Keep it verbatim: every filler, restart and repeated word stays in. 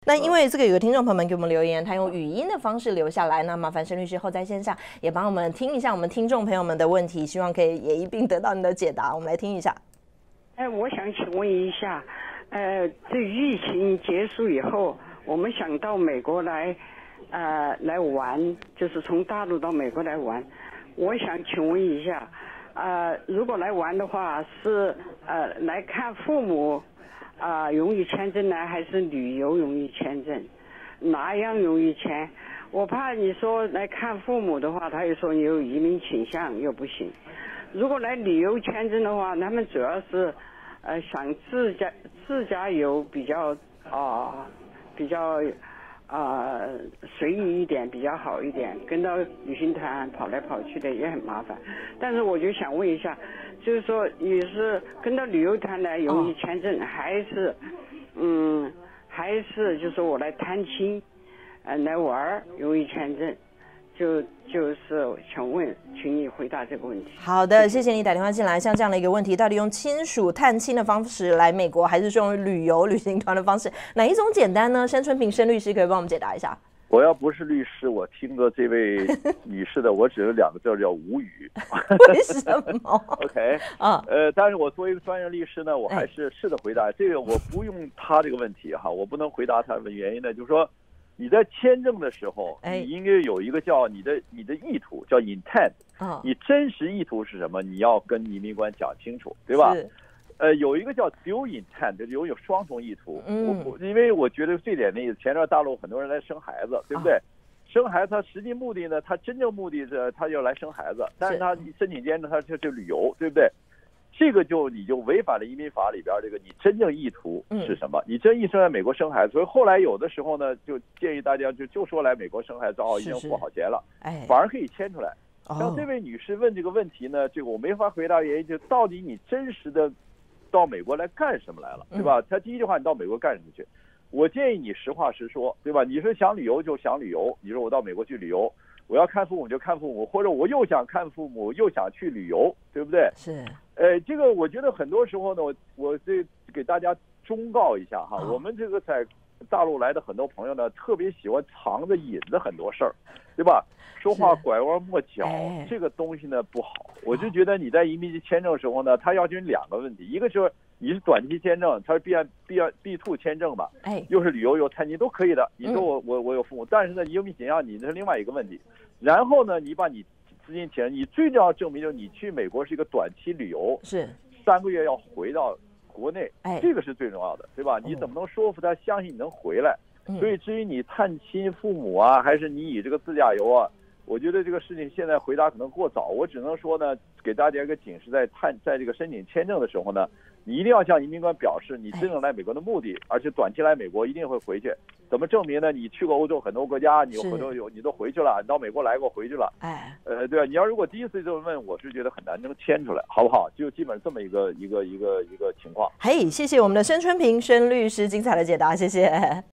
那因为这个有个听众朋友们给我们留言，他用语音的方式留下来，那麻烦申律师后在线上也帮我们听一下我们听众朋友们的问题，希望可以也一并得到你的解答。我们来听一下。 哎，我想请问一下，呃，这疫情结束以后，我们想到美国来，呃，来玩，就是从大陆到美国来玩。我想请问一下，呃，如果来玩的话，是呃来看父母啊、呃、容易签证呢，还是旅游容易签证？哪样容易签？我怕你说来看父母的话，他又说你有移民倾向，又不行。如果来旅游签证的话，他们主要是呃想自驾自驾游比较啊、呃、比较啊、呃、随意一点，比较好一点，跟到旅行团跑来跑去的也很麻烦。但是我就想问一下，就是说你是跟到旅游团来容易签证，还是嗯还是就是说我来探亲呃来玩容易签证？就就是想问，请你回答这个问题。 好的，谢谢你打电话进来。像这样的一个问题，到底用亲属探亲的方式来美国，还是说用旅游旅行团的方式，哪一种简单呢？申春平申律师可以帮我们解答一下。 我要不是律师，我听着这位女士的，我只有两个字叫无语。 为什么 ？OK， 啊，呃，但是我作为一个专业律师呢，我还是试着回答、哎、这个，我不用他这个问题哈，我不能回答他的原因呢，就是说。你在签证的时候，你应该有一个叫你的你的意图，叫 intent，、哦、你真实意图是什么？你要跟移民官讲清楚，对吧？呃，有一个叫 dual intent， 就是有有双重意图。嗯，我因为我觉得最典型的，前段大陆很多人来生孩子，对不对？哦、生孩子他实际目的呢，他真正目的是他要来生孩子，但是他申请签证他就就旅游，对不对？这个就你就违反了移民法里边这个你真正意图是什么？嗯、你真意图在美国生孩子，所以后来有的时候呢，就建议大家就就说来美国生孩子哦，已经付好钱了，哎，反而可以签出来。像这位女士问这个问题呢，这个我没法回答，原因就到底你真实的到美国来干什么来了，对吧？他第一句话你到美国干什么去？我建议你实话实说，对吧？你说想旅游就想旅游，你说我到美国去旅游。我要看父母就看父母，或者我又想看父母又想去旅游，对不对？ 是。 呃，这个我觉得很多时候呢，我我这给大家忠告一下哈，哦、我们这个在大陆来的很多朋友呢，特别喜欢藏着隐着很多事儿，对吧？说话拐弯抹角，哎、这个东西呢不好。我就觉得你在移民局签证的时候呢，他要求你两个问题，一个就是你是短期签证，它是 B 2 B 2签证吧，哎，又是旅游又探亲都可以的。你说我、嗯、我我有父母，但是呢，移民倾向你那是另外一个问题。然后呢，你把你资金填，你最重要证明就是你去美国是一个短期旅游， 是三个月要回到国内，哎，这个是最重要的，对吧？你怎么能说服他相信你能回来？嗯、所以至于你探亲父母啊，还是你以这个自驾游啊？我觉得这个事情现在回答可能过早，我只能说呢，给大家一个警示，在探在这个申请签证的时候呢，你一定要向移民官表示你真正来美国的目的，而且短期来美国一定会回去。怎么证明呢？你去过欧洲很多国家，你有很多有你都回去了，你到美国来过回去了。哎，呃，对啊，你要如果第一次这么问，我是觉得很难能签出来，好不好？就基本这么一个一个一个一个情况。 嘿，谢谢我们的申春平申律师精彩的解答，谢谢。